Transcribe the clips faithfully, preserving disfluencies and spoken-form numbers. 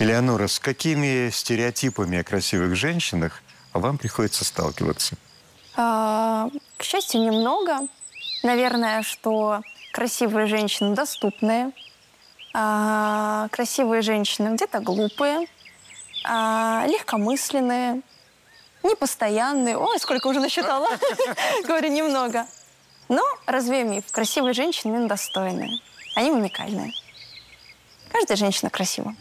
Элеонора, с какими стереотипами о красивых женщинах вам приходится сталкиваться? А, к счастью, немного. Наверное, что красивые женщины доступные, а, красивые женщины где-то глупые, а, легкомысленные, непостоянные. Ой, сколько уже насчитала. Говорю, немного. Но разве миф? Красивые женщины именно достойные. Они уникальные. Каждая женщина красива.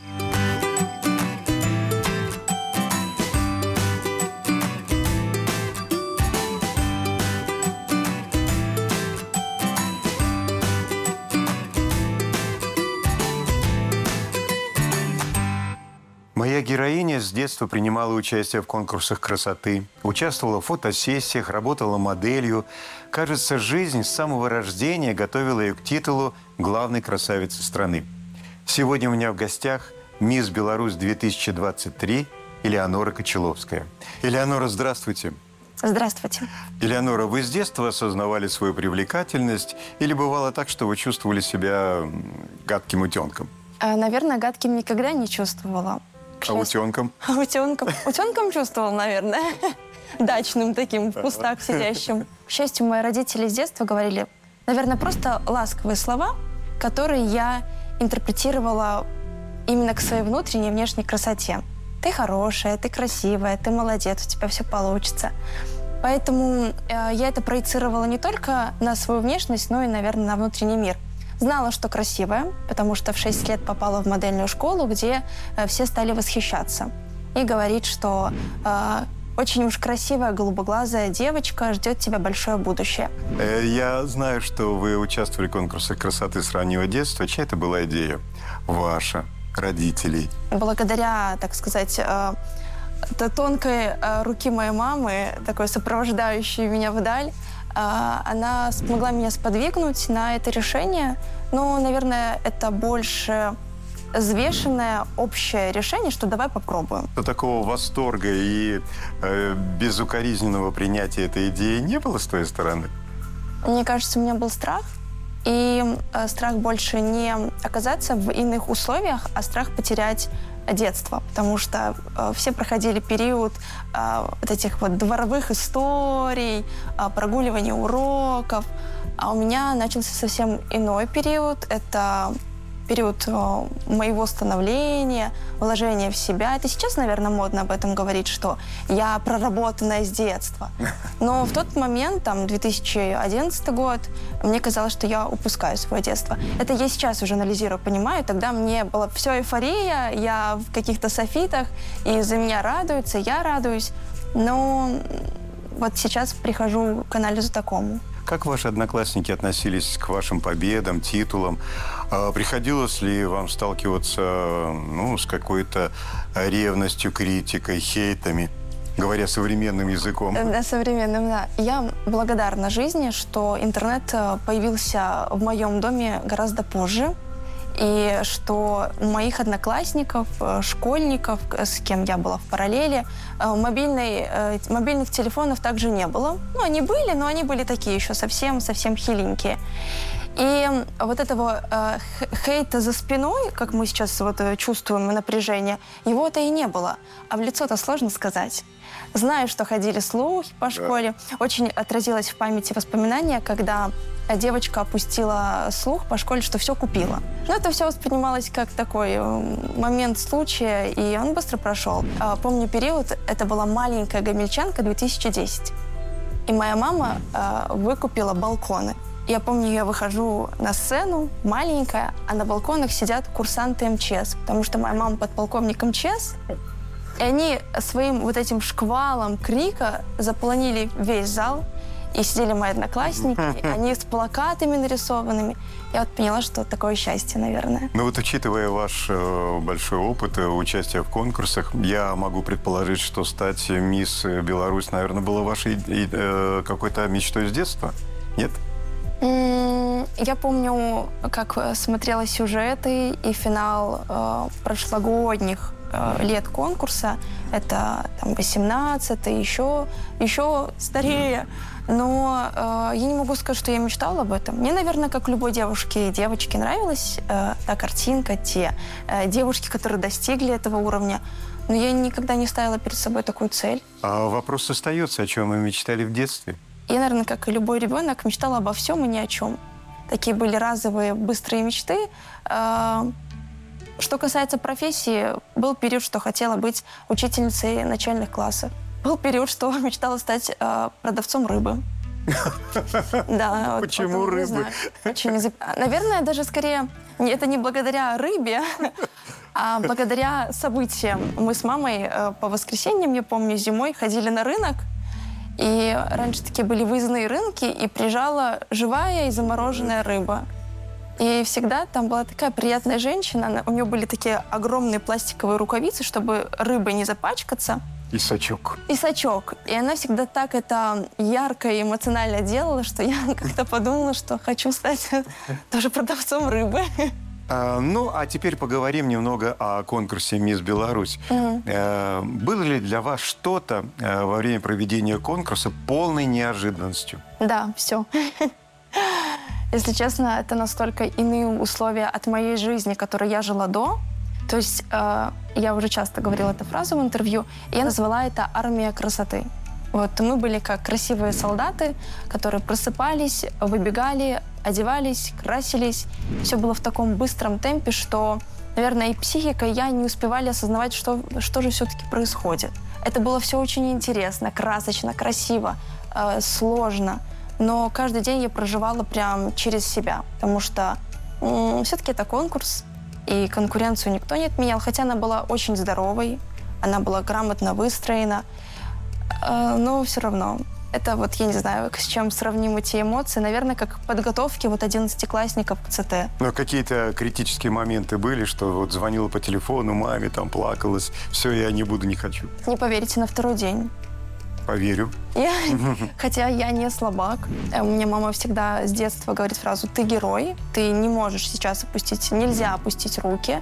Моя героиня с детства принимала участие в конкурсах красоты, участвовала в фотосессиях, работала моделью. Кажется, жизнь с самого рождения готовила ее к титулу главной красавицы страны. Сегодня у меня в гостях мисс Беларусь две тысячи двадцать три Элеонора Кочеловская. Элеонора, здравствуйте. Здравствуйте. Элеонора, вы с детства осознавали свою привлекательность или бывало так, что вы чувствовали себя гадким утенком? Наверное, гадким никогда не чувствовала. А утенком? А утенком? Утенком чувствовал, наверное. Дачным таким, в кустах сидящим. К счастью, мои родители с детства говорили, наверное, просто ласковые слова, которые я интерпретировала именно к своей внутренней и внешней красоте. Ты хорошая, ты красивая, ты молодец, у тебя все получится. Поэтому э, я это проецировала не только на свою внешность, но и, наверное, на внутренний мир. Знала, что красивая, потому что в шесть лет попала в модельную школу, где э, все стали восхищаться. И говорить, что э, очень уж красивая голубоглазая девочка, ждет тебя большое будущее. Я знаю, что вы участвовали в конкурсах красоты с раннего детства. Чья это была идея? Ваша, родителей? Благодаря, так сказать, э, тонкой э, руки моей мамы, такой сопровождающей меня вдаль, она смогла меня сподвигнуть на это решение. Но, наверное, это больше взвешенное общее решение, что давай попробуем. Но такого восторга и э, безукоризненного принятия этой идеи не было с твоей стороны? Мне кажется, у меня был страх. И э, страх больше не оказаться в иных условиях, а страх потерять детство, потому что э, все проходили период э, вот этих вот дворовых историй, э, прогуливания уроков, а у меня начался совсем иной период. Это период э, моего становления, вложения в себя. Это сейчас, наверное, модно об этом говорить, что я проработанная с детства. Но в тот момент, там, две тысячи одиннадцатый год, мне казалось, что я упускаю свое детство. Это я сейчас уже анализирую, понимаю. Тогда мне была все эйфория, я в каких-то софитах, и за меня радуются, я радуюсь. Но вот сейчас прихожу к анализу такому. Как ваши одноклассники относились к вашим победам, титулам? Приходилось ли вам сталкиваться, ну, с какой-то ревностью, критикой, хейтами, говоря современным языком? Да, современным, да. Я благодарна жизни, что интернет появился в моем доме гораздо позже. И что у моих одноклассников, школьников, с кем я была в параллели, мобильной, мобильных телефонов также не было. Ну, они были, но они были такие еще совсем-совсем хиленькие. И вот этого э, хейта за спиной, как мы сейчас вот чувствуем, напряжение, его-то и не было. А в лицо-то сложно сказать. Знаю, что ходили слухи по школе. Очень отразилось в памяти воспоминания, когда девочка опустила слух по школе, что все купила. Но это все воспринималось как такой момент случая, и он быстро прошел. Помню период, это была маленькая гомельчанка, две тысячи десятый. И моя мама э, выкупила балконы. Я помню, я выхожу на сцену, маленькая, а на балконах сидят курсанты эм че эс, потому что моя мама подполковник эм че эс. И они своим вот этим шквалом крика заполонили весь зал. И сидели мои одноклассники, они с плакатами нарисованными. Я вот поняла, что такое счастье, наверное. Ну вот, учитывая ваш э, большой опыт э, участия в конкурсах, я могу предположить, что стать мисс Беларусь, наверное, было вашей э, какой-то мечтой с детства? Нет? Я помню, как смотрела сюжеты и финал э, прошлогодних э, лет конкурса. Это там восемнадцатый, еще, еще старее. Но э, я не могу сказать, что я мечтала об этом. Мне, наверное, как любой девушке и девочке нравилась э, та картинка, те э, девушки, которые достигли этого уровня. Но я никогда не ставила перед собой такую цель. А вопрос остается, о чем вы мечтали в детстве? Я, наверное, как и любой ребенок, мечтала обо всем и ни о чем. Такие были разовые, быстрые мечты. Э, Что касается профессии, был период, что хотела быть учительницей начальных классов. Был период, что мечтала стать э, продавцом рыбы. Да. Почему рыбы? Наверное, даже скорее, это не благодаря рыбе, а благодаря событиям. Мы с мамой э, по воскресеньям, я помню, зимой ходили на рынок. И раньше такие были выездные рынки, и приезжала живая и замороженная рыба. И всегда там была такая приятная женщина. Она, у нее были такие огромные пластиковые рукавицы, чтобы рыбой не запачкаться. И сачок. И сачок. И она всегда так это ярко и эмоционально делала, что я как-то подумала, что хочу стать тоже продавцом рыбы. А, ну, а теперь поговорим немного о конкурсе «Мисс Беларусь». Угу. А, было ли для вас что-то а, во время проведения конкурса полной неожиданностью? Да, все. Если честно, это настолько иные условия от моей жизни, которой я жила до. То есть э, я уже часто говорила эту фразу в интервью, и я назвала это «армия красоты». Вот мы были как красивые солдаты, которые просыпались, выбегали, одевались, красились. Все было в таком быстром темпе, что, наверное, и психика, и я не успевали осознавать, что, что же все-таки происходит. Это было все очень интересно, красочно, красиво, э, сложно. Но каждый день я проживала прям через себя, потому что м- все-таки это конкурс, и конкуренцию никто не отменял, хотя она была очень здоровой, она была грамотно выстроена, э- но все равно. Это вот, я не знаю, с чем сравнимы те эмоции, наверное, как подготовки вот одиннадцатиклассников к ЦТ. Но какие-то критические моменты были, что вот звонила по телефону маме, там плакалась, все, я не буду, не хочу. Не поверите, на второй день. Поверю. Я, хотя я не слабак. У меня мама всегда с детства говорит фразу «ты герой, ты не можешь сейчас опустить, нельзя опустить руки».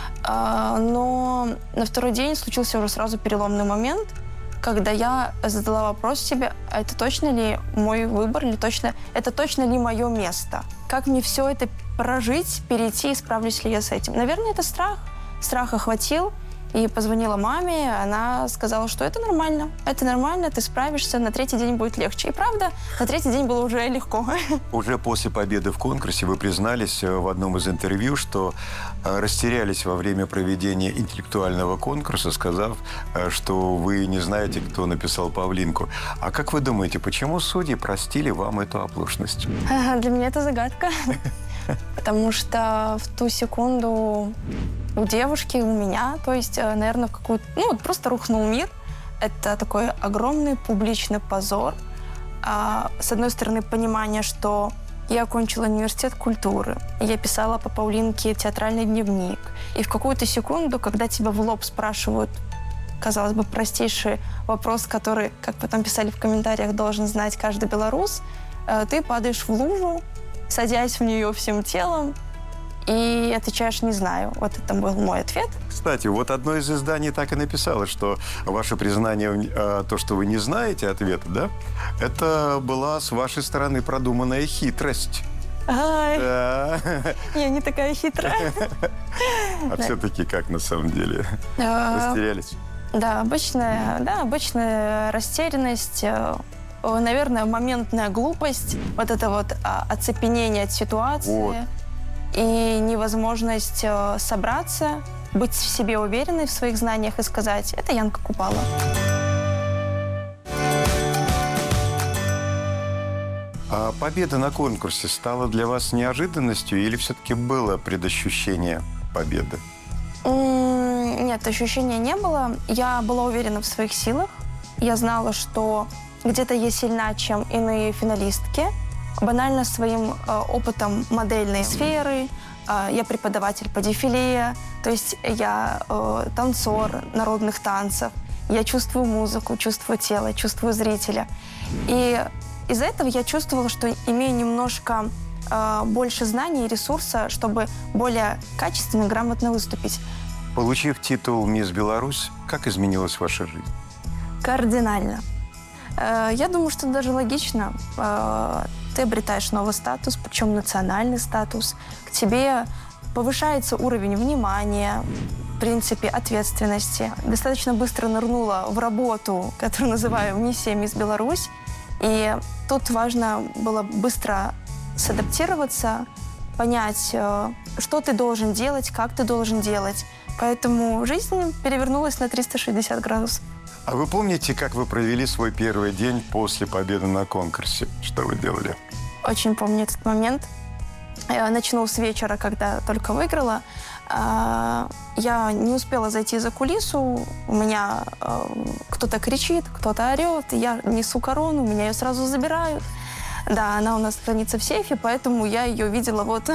Но на второй день случился уже сразу переломный момент, когда я задала вопрос себе, а это точно ли мой выбор, или точно, это точно ли мое место? Как мне все это прожить, перейти, справлюсь ли я с этим? Наверное, это страх. Страх охватил. И позвонила маме, она сказала, что это нормально, это нормально, ты справишься, на третий день будет легче. И правда, на третий день было уже легко. Уже после победы в конкурсе вы признались в одном из интервью, что растерялись во время проведения интеллектуального конкурса, сказав, что вы не знаете, кто написал Павлинку. А как вы думаете, почему судьи простили вам эту оплошность? Для меня это загадка. Потому что в ту секунду у девушки, у меня, то есть, наверное, в какую-то... Ну, вот просто рухнул мир. Это такой огромный публичный позор. А, с одной стороны, понимание, что я окончила университет культуры. Я писала по Павлинке театральный дневник. И в какую-то секунду, когда тебя в лоб спрашивают, казалось бы, простейший вопрос, который, как потом писали в комментариях, должен знать каждый белорус, ты падаешь в лужу, садясь в нее всем телом, и отвечаешь «не знаю». Вот это был мой ответ. Кстати, вот одно из изданий так и написало, что ваше признание, то, что вы не знаете ответа, да, это была с вашей стороны продуманная хитрость. Ай, Да. я не такая хитрая. А все-таки как на самом деле? Растерялись? Да, обычная, да, обычная растерянность, наверное, моментная глупость, вот это вот оцепенение от ситуации. Вот. И невозможность э, собраться, быть в себе уверенной в своих знаниях и сказать «это Янка Купала». А победа на конкурсе стала для вас неожиданностью или все-таки было предощущение победы? М-м, нет, ощущения не было. Я была уверена в своих силах. Я знала, что где-то я сильна, чем иные финалистки. Банально своим э, опытом модельной сферы. Э, я преподаватель по дефиле, то есть я э, танцор народных танцев. Я чувствую музыку, чувствую тело, чувствую зрителя. И из-за этого я чувствовала, что имею немножко э, больше знаний и ресурса, чтобы более качественно и грамотно выступить. Получив титул «Мисс Беларусь», как изменилась ваша жизнь? Кардинально. Э, Я думаю, что даже логично. Э, Ты обретаешь новый статус, причем национальный статус. К тебе повышается уровень внимания, в принципе, ответственности. Достаточно быстро нырнула в работу, которую называю «Миссия Мисс Беларусь». И тут важно было быстро садаптироваться, понять, э, что ты должен делать, как ты должен делать. Поэтому жизнь перевернулась на триста шестьдесят градусов. А вы помните, как вы провели свой первый день после победы на конкурсе? Что вы делали? Очень помню этот момент. Я начну с вечера, когда только выиграла. А, Я не успела зайти за кулису. У меня э, кто-то кричит, кто-то орет. Я несу корону, меня ее сразу забирают. Да, она у нас хранится в сейфе, поэтому я ее видела вот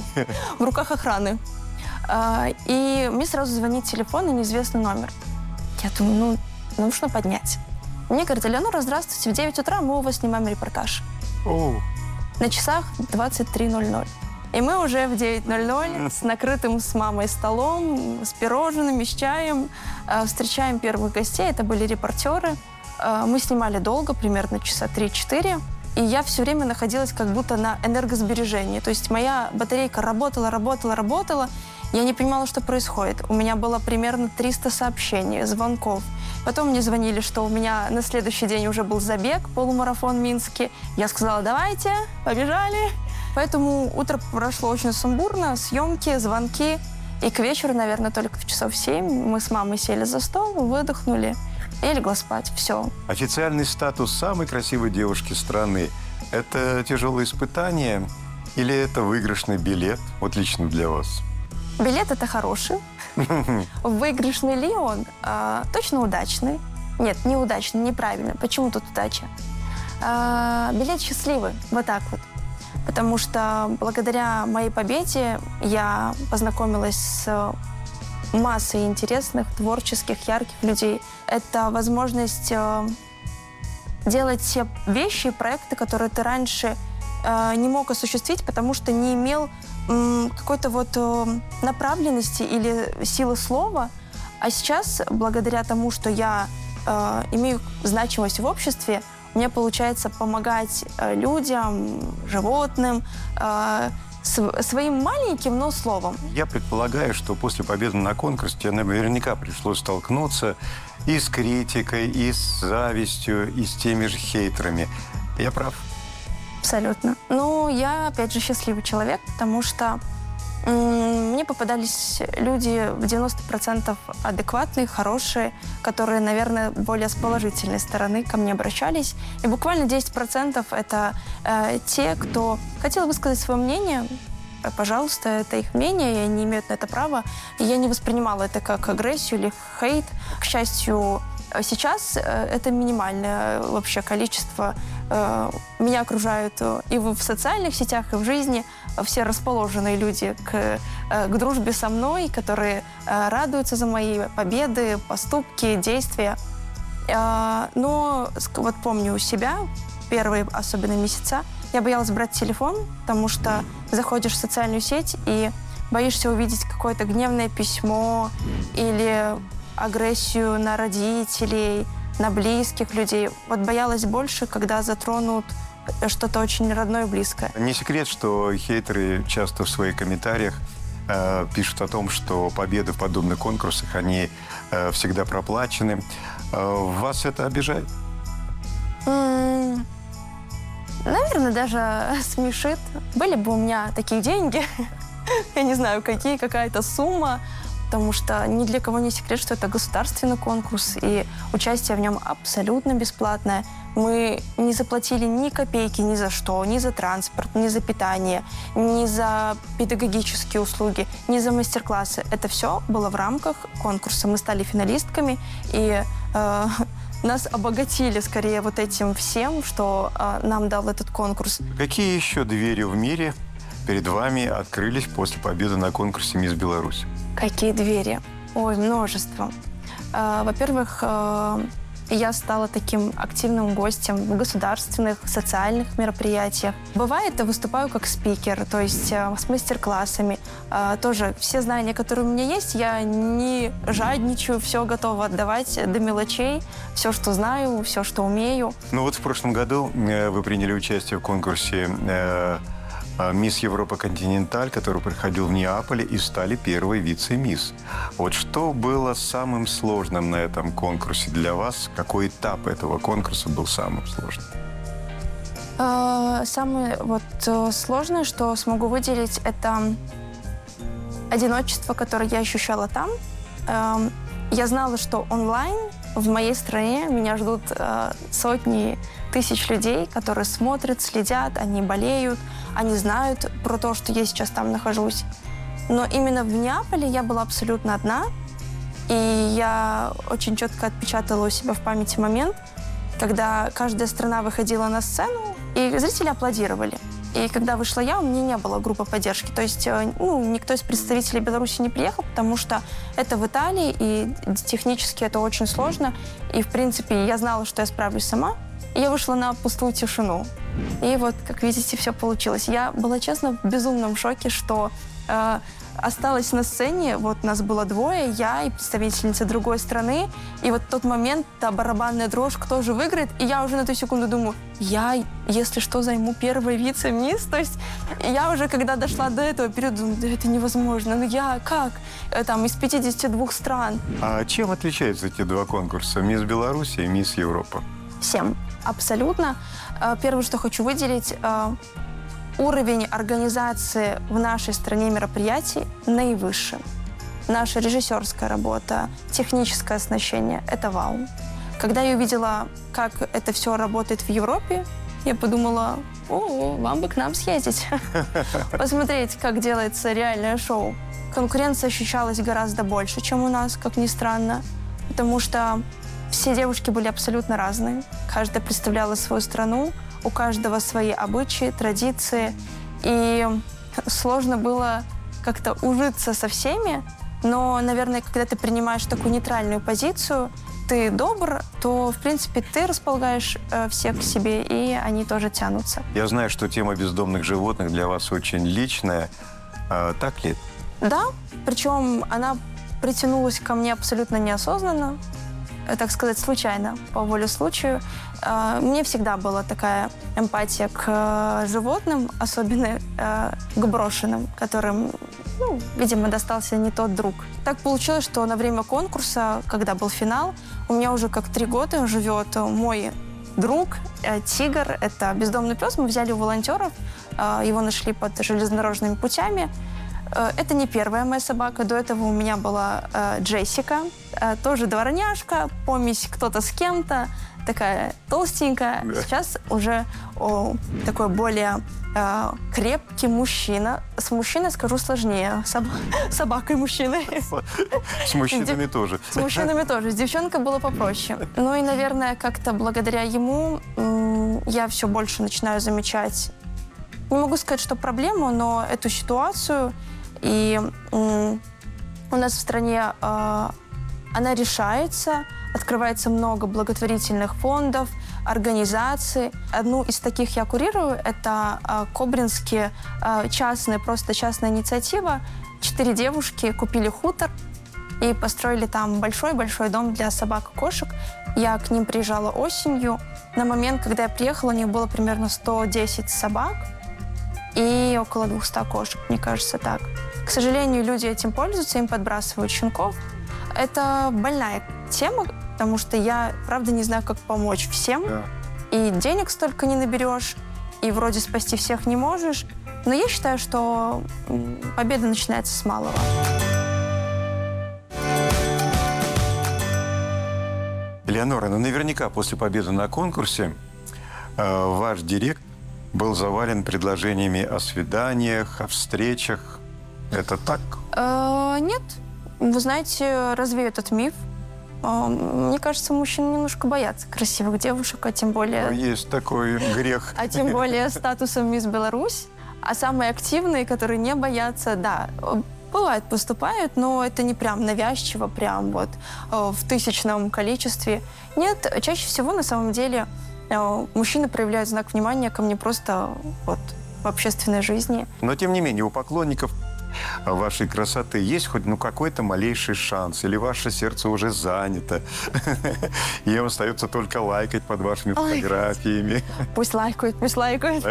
в руках охраны. А, И мне сразу звонит телефон и неизвестный номер. Я думаю, ну, нужно поднять. Мне говорят: Элеонора, здравствуйте, в девять утра мы у вас снимаем репортаж. О, На часах двадцать три ноль ноль. И мы уже в девять ноль ноль с накрытым с мамой столом, с пирожными, с чаем э, встречаем первых гостей. Это были репортеры. Э, Мы снимали долго, примерно часа три-четыре. И я все время находилась как будто на энергосбережении. То есть моя батарейка работала, работала, работала. Я не понимала, что происходит. У меня было примерно триста сообщений, звонков. Потом мне звонили, что у меня на следующий день уже был забег, полумарафон в Минске. Я сказала: давайте, побежали. Поэтому утро прошло очень сумбурно, съемки, звонки. И к вечеру, наверное, только в часов семь мы с мамой сели за стол, выдохнули и легла спать. Все. официальный статус самой красивой девушки страны – это тяжелое испытание или это выигрышный билет, вот лично для вас? Билет – это хороший. Выигрышный ли он? А, точно удачный. Нет, неудачный, неправильно. Почему тут удача? А, билет счастливый, вот так вот. Потому что благодаря моей победе я познакомилась с массой интересных, творческих, ярких людей. Это возможность э, делать те вещи и проекты, которые ты раньше э, не мог осуществить, потому что не имел э, какой-то вот э, направленности или силы слова. А сейчас, благодаря тому, что я э, имею значимость в обществе, мне получается помогать э, людям, животным, э, св- своим маленьким, но словом. Я предполагаю, что после победы на конкурсе тебе наверняка пришлось столкнуться и с критикой, и с завистью, и с теми же хейтерами. Я прав? Абсолютно. Ну, я, опять же, счастливый человек, потому что м, мне попадались люди в девяносто процентов адекватные, хорошие, которые, наверное, более с положительной стороны ко мне обращались. И буквально десять процентов это э, те, кто хотел высказать свое мнение. Э, Пожалуйста, это их мнение, и они имеют на это право. И я не воспринимала это как агрессию или хейт. К счастью, сейчас э, это минимальное вообще количество. Э, Меня окружают э, и в в социальных сетях, и в жизни все расположенные люди к, э, к дружбе со мной, которые э, радуются за мои победы, поступки, действия. Э, Но ск- вот помню себя, первые особенно месяца, я боялась брать телефон, потому что заходишь в социальную сеть и боишься увидеть какое-то гневное письмо или агрессию на родителей, на близких людей. Вот боялась больше, когда затронут что-то очень родное и близкое. Не секрет, что хейтеры часто в своих комментариях э, пишут о том, что победы в подобных конкурсах, они э, всегда проплачены. Э, вас это обижает? М, Наверное, даже смешит. Были бы у меня такие деньги, я не знаю, какие, какая-то сумма, потому что ни для кого не секрет, что это государственный конкурс, и участие в нем абсолютно бесплатное. Мы не заплатили ни копейки ни за что, ни за транспорт, ни за питание, ни за педагогические услуги, ни за мастер-классы. Это все было в рамках конкурса. Мы стали финалистками, и э, нас обогатили скорее вот этим всем, что э, нам дал этот конкурс. Какие еще двери в мире перед вами открылись после победы на конкурсе «Мисс Беларусь»? Какие двери? Ой, множество. Э, Во-первых, э, я стала таким активным гостем в государственных, социальных мероприятиях. Бывает, я выступаю как спикер, то есть с мастер-классами. Тоже все знания, которые у меня есть, я не жадничаю, все готова отдавать до мелочей, все, что знаю, все, что умею. Ну вот в прошлом году вы приняли участие в конкурсе «Мисс Европа Континенталь», который проходил в Неаполе, и стали первой вице-мисс. Вот что было самым сложным на этом конкурсе для вас? Какой этап этого конкурса был самым сложным? Самое вот сложное, что смогу выделить, это одиночество, которое я ощущала там. Я знала, что онлайн в моей стране меня ждут сотни тысяч людей, которые смотрят, следят, они болеют, они знают про то, что я сейчас там нахожусь. Но именно в Неаполе я была абсолютно одна, и я очень четко отпечатала у себя в памяти момент, когда каждая страна выходила на сцену, и зрители аплодировали. И когда вышла я, у меня не было группы поддержки. То есть ну, никто из представителей Беларуси не приехал, потому что это в Италии, и технически это очень сложно. И, в принципе, я знала, что я справлюсь сама. И я вышла на пустую тишину. И вот, как видите, все получилось. Я была, честно, в безумном шоке, что э, осталась на сцене. Вот нас было двое, я и представительница другой страны. И вот в тот момент, та барабанная дрожь, кто же выиграет. И я уже на ту секунду думаю, я, если что, займу первый вице-мисс. То есть я уже, когда дошла до этого периода, думаю, да это невозможно. Ну я как? Там из пятидесяти двух стран. А чем отличаются эти два конкурса? «Мисс Беларусь» и «Мисс Европа»? Всем. Абсолютно. Первое, что хочу выделить, уровень организации в нашей стране мероприятий наивысший. Наша режиссерская работа, техническое оснащение – это вау. Когда я увидела, как это все работает в Европе, я подумала, о, вам бы к нам съездить, посмотреть, как делается реальное шоу. Конкуренция ощущалась гораздо больше, чем у нас, как ни странно, потому что все девушки были абсолютно разные. Каждая представляла свою страну, у каждого свои обычаи, традиции. И сложно было как-то ужиться со всеми. Но, наверное, когда ты принимаешь такую нейтральную позицию, ты добр, то, в принципе, ты располагаешь э, всех к себе, и они тоже тянутся. Я знаю, что тема бездомных животных для вас очень личная. А, так ли? Да, причем она притянулась ко мне абсолютно неосознанно. Так сказать, случайно, по воле случаю. Мне всегда была такая эмпатия к животным, особенно к брошенным, которым, ну, видимо, достался не тот друг. Так получилось, что на время конкурса, когда был финал, у меня уже как три года живет мой друг, тигр. Это бездомный пес. Мы взяли у волонтеров, его нашли под железнодорожными путями. Это не первая моя собака. До этого у меня была э, Джессика, э, тоже дворняжка, помесь кто-то с кем-то, такая толстенькая. Да. Сейчас уже о, такой более э, крепкий мужчина. С мужчиной, скажу, сложнее. Соб... Собакой-мужчиной. С мужчинами тоже. С мужчинами тоже. С девчонкой было попроще. Ну и, наверное, как-то благодаря ему я все больше начинаю замечать, не могу сказать, что проблему, но эту ситуацию. И м, у нас в стране э, она решается, открывается много благотворительных фондов, организаций. Одну из таких я курирую, это э, Кобринские э, частные, просто частная инициатива. Четыре девушки купили хутор и построили там большой-большой дом для собак и кошек. Я к ним приезжала осенью. На момент, когда я приехала, у них было примерно сто десять собак и около двухсот кошек, мне кажется, так. К сожалению, люди этим пользуются, им подбрасывают щенков. Это больная тема, потому что я, правда, не знаю, как помочь всем. Да. И денег столько не наберешь, и вроде спасти всех не можешь. Но я считаю, что победа начинается с малого. Элеонора, ну наверняка после победы на конкурсе э, ваш директ был завален предложениями о свиданиях, о встречах. Это так? Э, нет. Вы знаете, развею этот миф. Э, мне кажется, мужчины немножко боятся красивых девушек, а тем более... Есть такой грех. А тем более статусом «Мисс Беларусь». А самые активные, которые не боятся, да. Бывает, поступают, но это не прям навязчиво, прям вот э, в тысячном количестве. Нет, чаще всего на самом деле э, мужчины проявляют знак внимания ко мне просто вот в общественной жизни. Но, тем не менее, у поклонников вашей красоты есть хоть ну, какой-то малейший шанс? Или ваше сердце уже занято? И им остается только лайкать под вашими фотографиями? Пусть лайкают, пусть лайкают.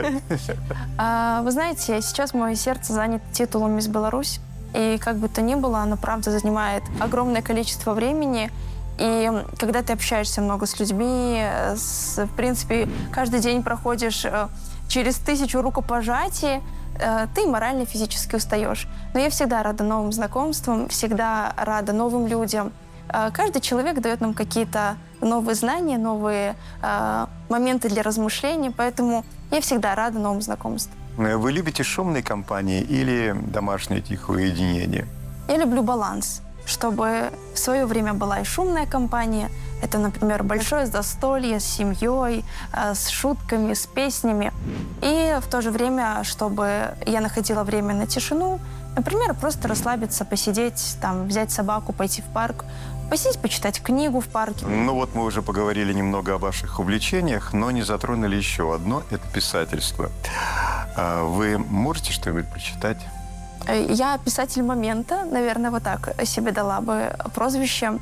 Вы знаете, сейчас мое сердце занято титулом «Мисс Беларусь». И как бы то ни было, оно, правда, занимает огромное количество времени. И когда ты общаешься много с людьми, с, в принципе, каждый день проходишь через тысячу рукопожатий, ты морально и физически устаешь. Но я всегда рада новым знакомствам, всегда рада новым людям. Каждый человек дает нам какие-то новые знания, новые э, моменты для размышлений, поэтому я всегда рада новым знакомствам. Вы любите шумные компании или домашнее тихое уединение? Я люблю баланс, чтобы в свое время была и шумная компания. Это, например, большое застолье с семьей, э, с шутками, с песнями. И в то же время, чтобы я находила время на тишину, например, просто расслабиться, посидеть, там, взять собаку, пойти в парк, посидеть, почитать книгу в парке. Ну вот мы уже поговорили немного о ваших увлечениях, но не затронули еще одно – это писательство. Вы можете что-нибудь прочитать? Я писатель момента, наверное, вот так себе дала бы прозвище.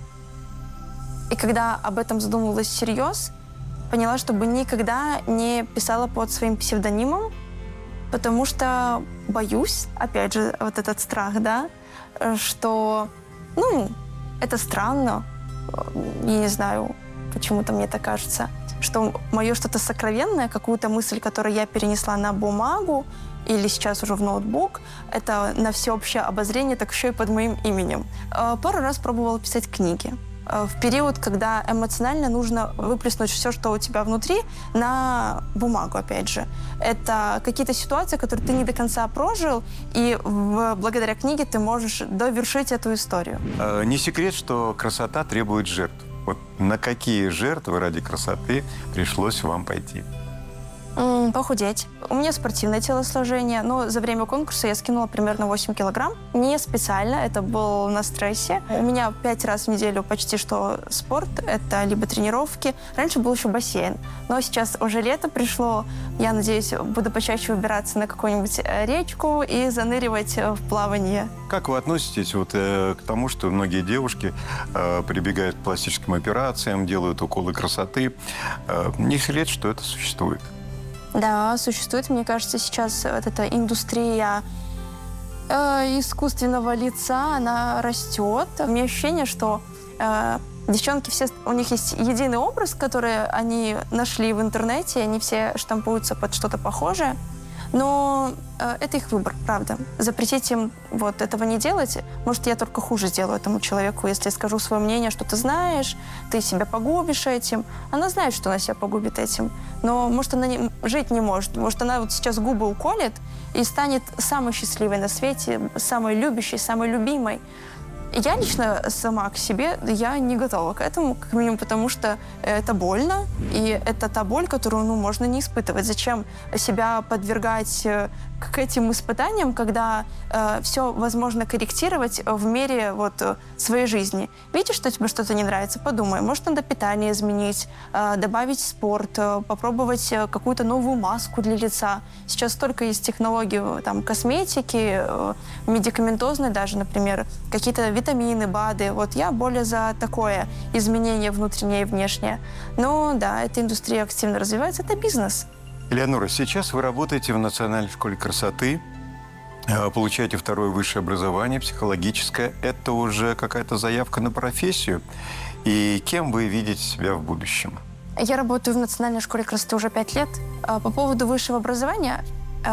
И когда об этом задумывалась всерьез, поняла, чтобы никогда не писала под своим псевдонимом, потому что боюсь, опять же, вот этот страх, да, что, ну, это странно, я не знаю, почему-то мне так кажется, что мое что-то сокровенное, какую-то мысль, которую я перенесла на бумагу или сейчас уже в ноутбук, это на всеобщее обозрение, так еще и под моим именем. Пару раз пробовала писать книги. В период, когда эмоционально нужно выплеснуть все, что у тебя внутри, на бумагу, опять же. Это какие-то ситуации, которые ты не до конца прожил, и в, благодаря книге ты можешь довершить эту историю. Не секрет, что красота требует жертв. Вот на какие жертвы ради красоты пришлось вам пойти? Похудеть. У меня спортивное телосложение, но за время конкурса я скинула примерно восемь килограмм. Не специально, это было на стрессе. У меня пять раз в неделю почти что спорт, это либо тренировки. Раньше был еще бассейн, но сейчас уже лето пришло. Я надеюсь, буду почаще выбираться на какую-нибудь речку и заныривать в плавание. Как вы относитесь вот, э, к тому, что многие девушки э, прибегают к пластическим операциям, делают уколы красоты? Э, не секрет, что это существует? Да, существует, мне кажется, сейчас вот эта индустрия э, искусственного лица, она растет. У меня ощущение, что э, девчонки все, у них есть единый образ, который они нашли в интернете, они все штампуются под что-то похожее. Но э, это их выбор, правда. Запретить им вот этого не делать, может, я только хуже сделаю этому человеку, если я скажу свое мнение, что ты знаешь, ты себя погубишь этим. Она знает, что она себя погубит этим, но, может, она не, жить не может. Может, она вот сейчас губы уколет и станет самой счастливой на свете, самой любящей, самой любимой. Я лично сама к себе, я не готова к этому, как минимум, потому что это больно, и это та боль, которую, ну, можно не испытывать. Зачем себя подвергать к этим испытаниям, когда э, все возможно корректировать в мере вот, своей жизни? Видишь, что тебе что-то не нравится? Подумай, может, надо питание изменить, э, добавить спорт, э, попробовать какую-то новую маску для лица. Сейчас столько есть технологий, там, косметики, э, медикаментозной даже, например, какие-то витамины, БАДы. Вот я более за такое изменение внутреннее и внешнее. Но да, эта индустрия активно развивается, это бизнес. Элеонора, сейчас вы работаете в Национальной школе красоты, получаете второе высшее образование, психологическое. Это уже какая-то заявка на профессию. И кем вы видите себя в будущем? Я работаю в Национальной школе красоты уже пять лет. По поводу высшего образования,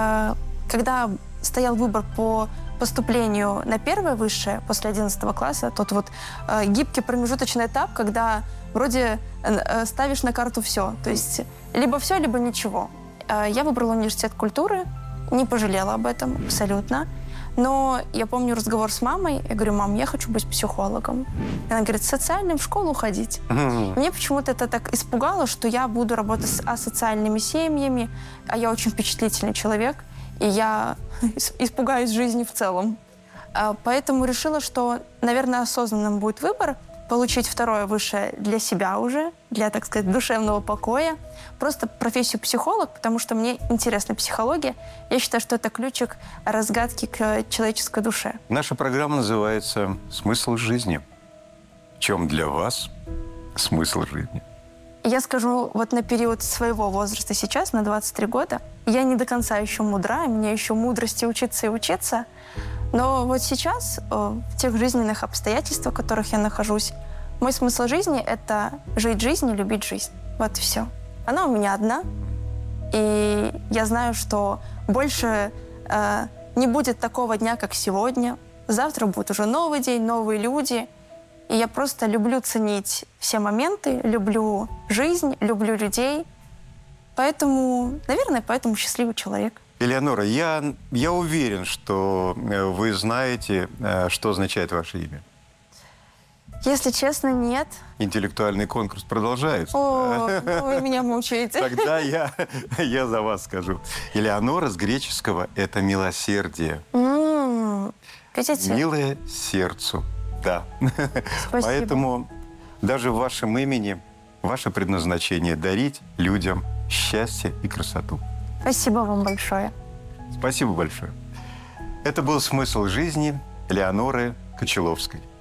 когда стоял выбор по поступлению на первое высшее после одиннадцатого класса, тот вот э, гибкий промежуточный этап, когда вроде э, ставишь на карту все. То есть либо все, либо ничего. Э, я выбрала университет культуры, не пожалела об этом абсолютно. Но я помню разговор с мамой. Я говорю: мам, я хочу быть психологом. И она говорит: социальным в школу ходить. Mm-hmm. Мне почему-то это так испугало, что я буду работать с асоциальными семьями, а я очень впечатлительный человек. И я испугаюсь жизни в целом. А, Поэтому решила, что, наверное, осознанным будет выбор получить второе высшее для себя уже, для, так сказать, душевного покоя. Просто профессию психолог, потому что мне интересна психология. Я считаю, что это ключик разгадки к человеческой душе. Наша программа называется «Смысл жизни». В чем для вас смысл жизни? Я скажу, вот на период своего возраста сейчас, на двадцать три года, я не до конца еще мудра, мне еще мудрости учиться и учиться. Но вот сейчас, э, в тех жизненных обстоятельствах, в которых я нахожусь, мой смысл жизни — это жить жизнь и любить жизнь. Вот и все. Она у меня одна. И я знаю, что больше э, не будет такого дня, как сегодня. Завтра будет уже новый день, новые люди. И я просто люблю ценить все моменты, люблю жизнь, люблю людей. Поэтому, наверное, поэтому счастливый человек. Элеонора, я, я уверен, что вы знаете, что означает ваше имя. Если честно, нет. Интеллектуальный конкурс продолжается. О, вы меня мучаете. Тогда я, я за вас скажу. Элеонора с греческого – это милосердие. М-м, Видите? Милое сердцу. Да. Спасибо. Поэтому даже в вашем имени ваше предназначение – дарить людям счастье и красоту. Спасибо вам большое. Спасибо большое. Это был «Смысл жизни» Элеоноры Кочеловской.